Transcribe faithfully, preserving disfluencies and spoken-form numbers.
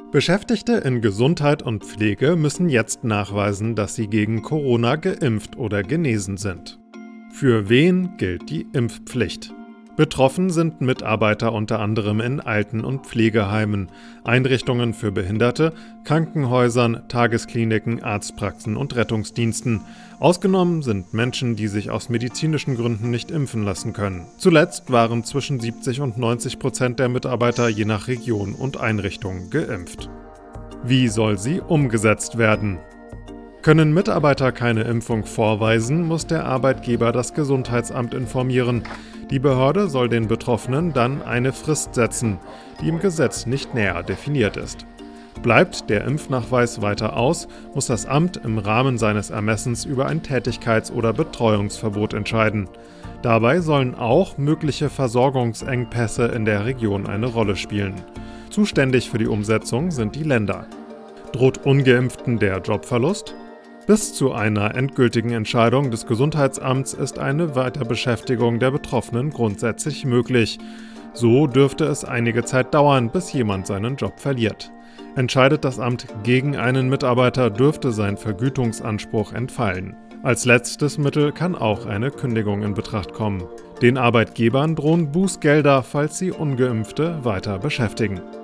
Beschäftigte in Gesundheit und Pflege müssen jetzt nachweisen, dass sie gegen Corona geimpft oder genesen sind. Für wen gilt die Impfpflicht? Betroffen sind Mitarbeiter unter anderem in Alten- und Pflegeheimen, Einrichtungen für Behinderte, Krankenhäusern, Tageskliniken, Arztpraxen und Rettungsdiensten. Ausgenommen sind Menschen, die sich aus medizinischen Gründen nicht impfen lassen können. Zuletzt waren zwischen siebzig und neunzig Prozent der Mitarbeiter je nach Region und Einrichtung geimpft. Wie soll sie umgesetzt werden? Können Mitarbeiter keine Impfung vorweisen, muss der Arbeitgeber das Gesundheitsamt informieren. Die Behörde soll den Betroffenen dann eine Frist setzen, die im Gesetz nicht näher definiert ist. Bleibt der Impfnachweis weiter aus, muss das Amt im Rahmen seines Ermessens über ein Tätigkeits- oder Betreuungsverbot entscheiden. Dabei sollen auch mögliche Versorgungsengpässe in der Region eine Rolle spielen. Zuständig für die Umsetzung sind die Länder. Droht Ungeimpften der Jobverlust? Bis zu einer endgültigen Entscheidung des Gesundheitsamts ist eine Weiterbeschäftigung der Betroffenen grundsätzlich möglich. So dürfte es einige Zeit dauern, bis jemand seinen Job verliert. Entscheidet das Amt gegen einen Mitarbeiter, dürfte sein Vergütungsanspruch entfallen. Als letztes Mittel kann auch eine Kündigung in Betracht kommen. Den Arbeitgebern drohen Bußgelder, falls sie Ungeimpfte weiter beschäftigen.